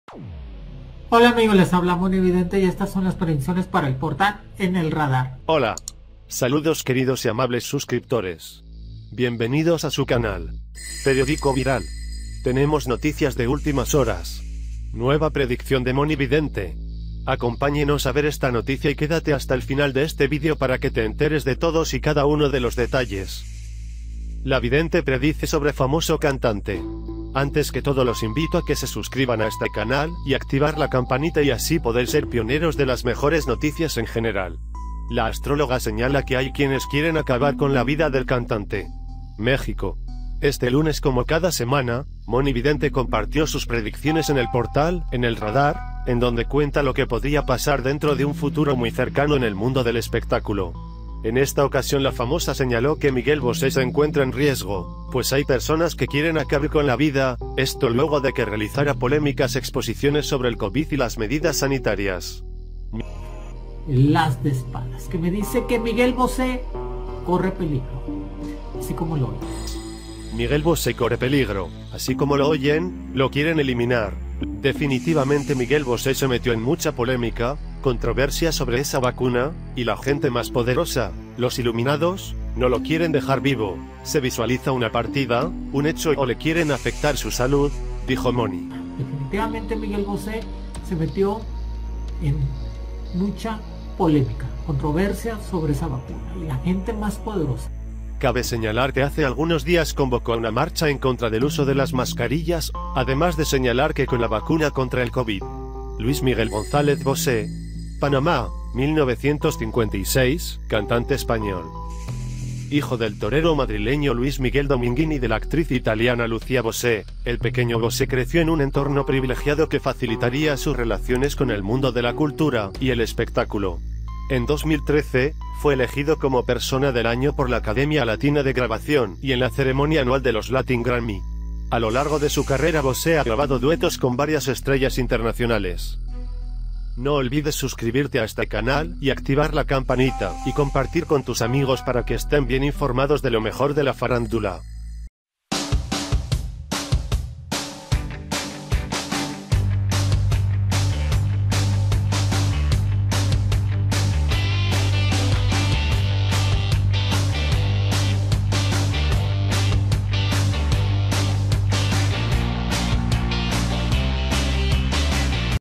Hola amigos, les habla Monividente y estas son las predicciones para el portal en el radar. Hola. Saludos queridos y amables suscriptores. Bienvenidos a su canal. Periódico Viral. Tenemos noticias de últimas horas. Nueva predicción de Monividente. Acompáñenos a ver esta noticia y quédate hasta el final de este vídeo para que te enteres de todos y cada uno de los detalles. La vidente predice sobre famoso cantante. Antes que todo los invito a que se suscriban a este canal y activar la campanita y así poder ser pioneros de las mejores noticias en general. La astróloga señala que hay quienes quieren acabar con la vida del cantante. México. Este lunes, como cada semana, Monividente compartió sus predicciones en el portal, en el radar, en donde cuenta lo que podría pasar dentro de un futuro muy cercano en el mundo del espectáculo. En esta ocasión la famosa señaló que Miguel Bosé se encuentra en riesgo, pues hay personas que quieren acabar con la vida, esto luego de que realizara polémicas exposiciones sobre el COVID y las medidas sanitarias. Las de espadas, que me dice que Miguel Bosé corre peligro, así como lo oyen. Miguel Bosé corre peligro, así como lo oyen, lo quieren eliminar. Definitivamente Miguel Bosé se metió en mucha polémica, controversia sobre esa vacuna, y la gente más poderosa, los iluminados, no lo quieren dejar vivo. Se visualiza una partida, un hecho o le quieren afectar su salud, dijo Moni. Definitivamente Miguel Bosé se metió en mucha polémica, controversia sobre esa vacuna y la gente más poderosa. Cabe señalar que hace algunos días convocó a una marcha en contra del uso de las mascarillas, además de señalar que con la vacuna contra el COVID. Luis Miguel González Bosé, Panamá, 1956, cantante español. Hijo del torero madrileño Luis Miguel Dominguín y de la actriz italiana Lucia Bosé, el pequeño Bosé creció en un entorno privilegiado que facilitaría sus relaciones con el mundo de la cultura y el espectáculo. En 2013, fue elegido como Persona del Año por la Academia Latina de Grabación y en la ceremonia anual de los Latin Grammy. A lo largo de su carrera Bosé ha grabado duetos con varias estrellas internacionales. No olvides suscribirte a este canal y activar la campanita y compartir con tus amigos para que estén bien informados de lo mejor de la farándula.